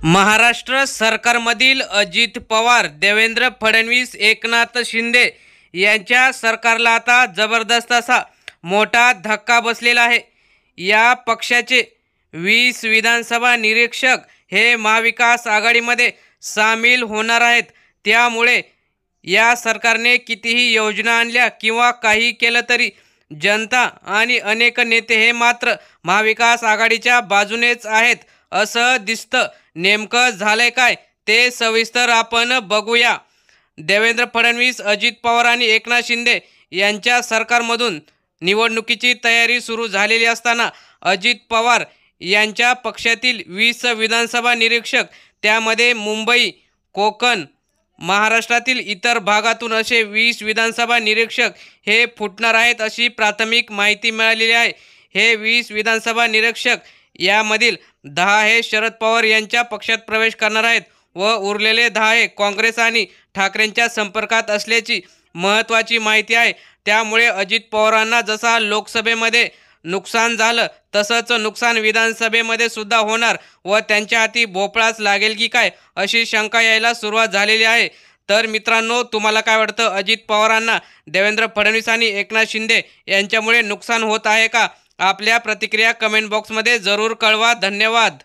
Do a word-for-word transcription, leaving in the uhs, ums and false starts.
महाराष्ट्र सरकारमधील अजित पवार, देवेंद्र फडणवीस, एकनाथ शिंदे यांच्या सरकारला आता जबरदस्त असा मोठा धक्का बसलेला आहे। या पक्षाचे वीस विधानसभा निरीक्षक हे महाविकास आघाडीमध्ये सामील होणार आहेत। त्यामुळे या सरकारने कितीही योजना आणल्या किंवा काही केलं तरी जनता आणि अनेक नेते हे मात्र महाविकास आघाडीच्या बाजूनेच आहेत असं दिसतं। नेमकं झालंय काय ते सविस्तर आपण बघूया। देवेंद्र फडणवीस, अजित पवार आणि एकनाथ शिंदे यांच्या सरकारमधून निवडणुकीची तयारी सुरू झालेली असताना अजित पवार यांच्या पक्षातील वीस विधानसभा निरीक्षक, त्यामध्ये मुंबई, कोकण, महाराष्ट्रातील इतर भागातून असे वीस विधानसभा निरीक्षक हे फुटणार आहेत अशी प्राथमिक माहिती मिळालेली आहे। हे वीस विधानसभा निरीक्षक यामधील दहा हे शरद पवार यांच्या पक्षात प्रवेश करणार आहेत व उरलेले दहा हे काँग्रेस आणि ठाकरेंच्या संपर्कात असल्याची महत्त्वाची माहिती आहे। त्यामुळे अजित पवारांना जसा लोकसभेमध्ये नुकसान झालं तसंच नुकसान विधानसभेमध्ये सुद्धा होणार व त्यांच्या हाती भोपळाच लागेल की काय अशी शंका यायला सुरुवात झालेली आहे। तर मित्रांनो, तुम्हाला काय वाटतं, अजित पवारांना देवेंद्र फडणवीस आणि एकनाथ शिंदे यांच्यामुळे नुकसान होत आहे का? आपल्या प्रतिक्रिया कमेंट बॉक्समध्ये जरूर कळवा। धन्यवाद।